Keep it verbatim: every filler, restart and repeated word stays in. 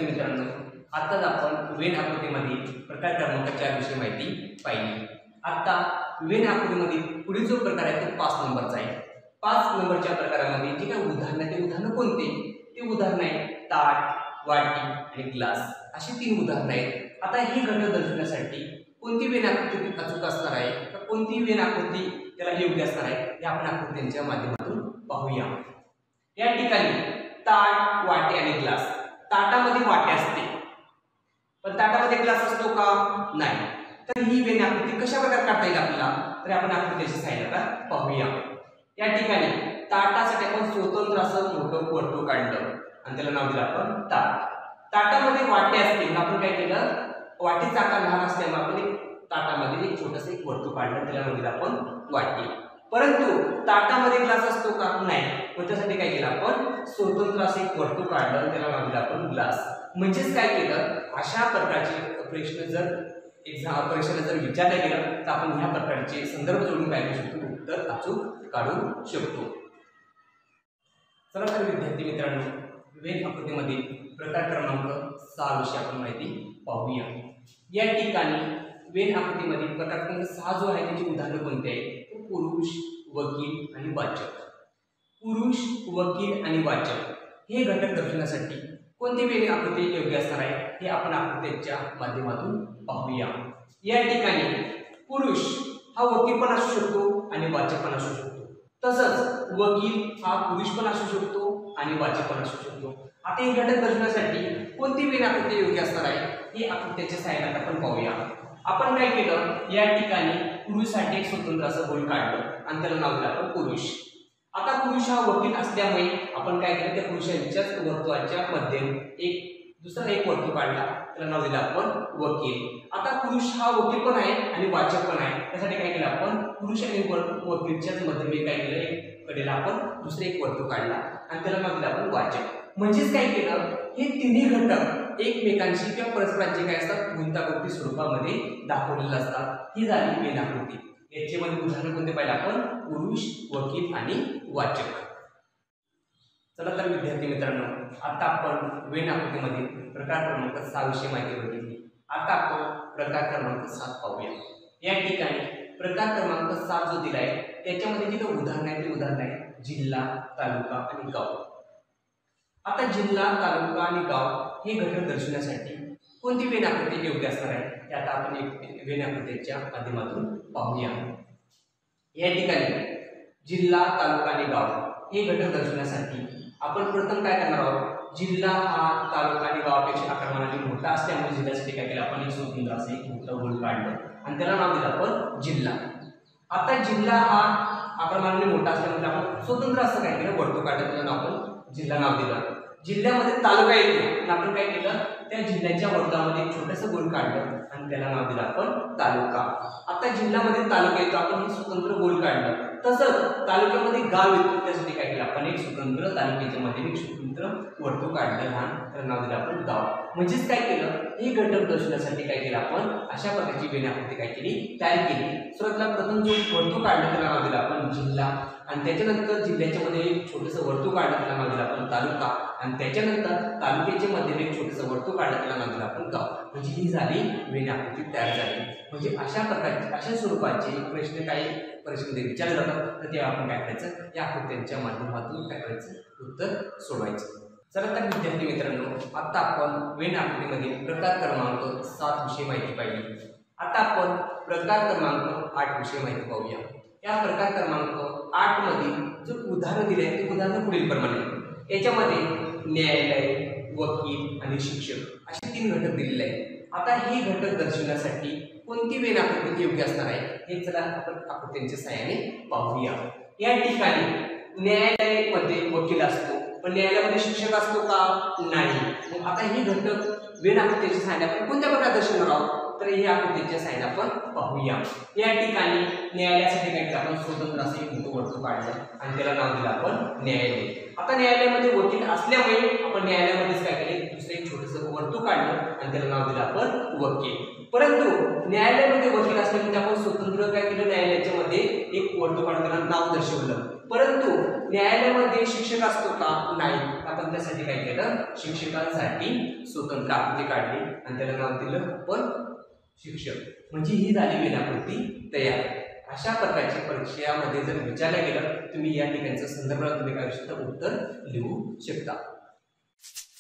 विद्यार्थी मित्रांनो, आताच आपण वेन आकृतीमध्ये प्रकार क्रमांक चार विषयी माहिती पाहिली। आता वेन आकृतीमध्ये पुढील जो प्रकार आहे तो पाच नंबरचा आहे। पाच नंबरच्या प्रकारामध्ये जे काही उदाहरण आहे ते उदाहरण कोणते? ते उदाहरण आहे ताट, वाटी आणि ग्लास, अशी तीन उदाहरण आहेत। आता ही घटक दर्शवण्यासाठी कोणती वेन आकृती अचूक असणार आहे, तर कोणती वेन आकृती त्याला योग्य असणार आहे हे आपण आकृतींच्या माध्यमातून पाहूया। या ठिकाणी ताट, वाटी आणि ग्लास, ताटामध्ये वाटी असते पण ताटामध्ये ग्लास असतो का? नाही। तर ही वेन आकृती कशा प्रकारे काढता येईल आपल्याला, तर आपण आकृतीची सहाय्याने पाहूया। या ठिकाणी ताटासाठी आपण स्वतंत्र असं मोठं वर्तुळ काढलं आणि त्याला नाव दिलं आपण ताट। ताटामध्ये वाटी असते, आपण काय केलं, वाटीचा आकार लहान असल्यामुळे आपण एक ताटामध्ये एक छोटंसं एक वर्तुळ काढलं, त्याला नाव दिलं आपण वाटी। परंतु ताटामध्ये ग्लास असतो का? नाही। मग त्यासाठी काय केलं, आपण स्वतंत्र असं एक वर्तुळ काढलं, त्याला नाव दिलं आपण ग्लास। म्हणजेच काय केलं, अशा प्रकारचे प्रश्न जर एक्झाम परीक्षेला जर विचारला गेला तर आपण ह्या प्रकारचे संदर्भ जोडून काय करू शकतो, उत्तर अचूक काढू शकतो। चला तर विद्यार्थी मित्रांनो, वेन आकृतीमध्ये प्रकार क्रमांक सहा विषयी आपण माहिती पाहूया। या ठिकाणी वेन आकृतीमध्ये प्रकार क्रमांक सहा जो आहे त्याची उदाहरण कोणते आहे, तो पुरुष, वकील आणि वाचक। पुरुष, वकील आणि वाचक हे घटक दर्शवण्यासाठी कोणती वेन आकृती योग्य असणार आहे हे आपण आकृतीच्या माध्यमातून पाहूया। या ठिकाणी पुरुष हा वकील पण असू शकतो आणि वाचक पण असू शकतो, तसंच वकील हा पुरुष पण असू शकतो आणि वाचक पण असू शकतो। आता हे घटक दर्शवण्यासाठी कोणती वेन आकृती योग्य असणार आहे हे आकृतीच्या सहाय्याने आपण पाहूया। आपण काय केलं, या ठिकाणी पुरुषासाठी एक स्वतंत्र असं गोल काढलं आणि त्याला नाव दिलं आपण पुरुष। आता पुरुष हा वकील असल्यामुळे आपण काय केलं, त्या पुरुषाच्याच वर्तुळाच्या मध्ये एक दुसरा एक वर्तुळ काढला, त्याला नाव दिलं आपण वकील। आता पुरुष हा वकील पण आहे आणि वाचक पण आहे, त्यासाठी काय केलं, आपण पुरुष आणि वकीलच्याच मध्ये काय केलं, एक कडेला आपण दुसरे एक वर्तुळ काढला आणि त्याला नाव दिलं आपण वाचक। म्हणजेच काय केलं, हे तिन्ही घटक एकमेकांशी किंवा परस्परांचे काय असतात, गुंतागुंती स्वरूपामध्ये दाखवलेले असतात। ही झाली वेन आकृती। याच्यामध्ये उदाहरण कोणते पाहिलं आपण, पुरुष, वकील आणि वाचक। चला तर विद्यार्थी मित्रांनो, आता आपण वेन आकृतीमध्ये प्रकार क्रमांक सहा विषयी माहिती बघितली। आता आपण प्रकार क्रमांक सात पाहूया। या ठिकाणी प्रकार क्रमांक सात जो दिलाय त्याच्यामध्ये जे उदाहरण आहे ते उदाहरण आहे जिल्हा, तालुका आणि गाव। आता जिल्हा, तालुका आणि गाव हे घटक दर्शवण्यासाठी कोणती वेन आकृती योग्य असणार आहे ते आता आपण एक वेन आकृतीच्या माध्यमातून पाहूया। या ठिकाणी जिल्हा, तालुका आणि गाव हे घटक दर्शवण्यासाठी आपण प्रथम काय करणार आहोत, जिल्हा हा तालुका आणि गावापेक्षा आकारमानाने मोठा असल्यामुळे जिल्ह्यासाठी काय केलं, आपण एक स्वतंत्र असं एक मोठं गोल काढलं आणि त्याला नाव दिलं आपण जिल्हा। आता जिल्हा हा आकारमानाने मोठा असल्यामुळे आपण स्वतंत्र असं काय केलं, वर्तुळ काढलं, त्याला नाव आपण जिल्हा नाव दिलं। जिल्ह्यामध्ये तालुका येतो आणि आपण काय केलं, त्या जिल्ह्याच्या वर्तुळामध्ये एक छोटंसं गोल काढलं आणि त्याला नाव दिलं आपण तालुका। आता जिल्ह्यामध्ये तालुका येतो, आपण एक स्वतंत्र गोल काढलं, तसंच तालुक्यामध्ये गाव येतो, त्यासाठी काय केलं, आपण एक स्वतंत्र तालुक्याच्या मध्ये एक स्वतंत्र वर्तुळ काढलं लहान, त्याला नाव दिलं आपण गाव। म्हणजेच काय केलं, हे घटक दर्शवण्यासाठी काय केलं, आपण अशा प्रकारची वेन आकृती काय केली, तयार केली। सुरुवातीला प्रथम जो वर्तुळ काढलं त्याला नाव दिलं आपण जिल्हा आणि त्याच्यानंतर जिल्ह्याच्या मध्ये एक छोटंसं वर्तुळ काढलं त्याला नाव दिलं आपण तालुका आणि त्याच्यानंतर तालुक्याच्या मध्ये एक छोटंसं वर्तुळ काढलं त्याला नाव दिलं आपण गाव। म्हणजे ही झाली वेन आकृती तयार झाली। म्हणजे अशा प्रकारचे अशा स्वरूपाचे प्रश्न काही परीक्षेमध्ये विचारले जातात, तर ते आपण काय करायचं, या आकृत्यांच्या माध्यमातून काय करायचं, उत्तर सोडवायचं। चला तर विद्यार्थी मित्रांनो, आता आपण वेन आकृतीमध्ये प्रकार क्रमांक सात विषयी माहिती पाहिली। आता आपण प्रकार क्रमांक आठ विषयी माहिती पाहूया। या प्रकार क्रमांक आठ मध्ये जो उदाहरण दिले ते उदाहरण पुढील प्रमाणे, याच्यामध्ये न्यायालय, वकील आणि शिक्षक असे तीन घटक दिलेले आहेत। आता हे घटक दर्शवण्यासाठी कोणती वेन आकृती योग्य असणार आहे हे चला आपण आकृतीच्या सहाय्याने पाहूया। या ठिकाणी न्यायालयामध्ये वकील असतो पण न्यायालयामध्ये शिक्षक असतो का? नाही। मग आता हे घटक वेन आकृतीच्या सहाय्याने आपण कोणत्या प्रकारे दर्शवणार आहोत, तर हे आकृतीच्या सहाय्याने आपण पाहूया। या ठिकाणी न्यायालयासाठी काय केलं, आपण स्वतंत्र असं एक मोठं वर्तुळ काढलं आणि त्याला नाव दिलं आपण न्यायालय। आता न्यायालयामध्ये वकील असल्यामुळे आपण न्यायालयामध्येच काय केले, दुसरं एक छोटंसं वर्तुळ काढलं आणि त्याला नाव दिलं आपण वकील। परंतु न्यायालयामध्ये वकील असल्यामुळे आपण स्वतंत्र काय केलं, न्यायालयाच्या मध्ये एक वर्तुळ काढून त्याला नाव दर्शवलं. परंतु न्यायालयामध्ये शिक्षक असतो का, नाही. आपण त्यासाठी काय केलं, शिक्षकांसाठी स्वतंत्र आकृती काढली आणि त्याला नाव दिलं आपण शिक्षक. म्हणजे ही झाली वेळाकृती तयार. अशा प्रकारच्या परीक्षेमध्ये जर विचारलं गेलं तुम्ही या ठिकाणच्या संदर्भात तुम्ही काय शकता, उत्तर लिहू शकता.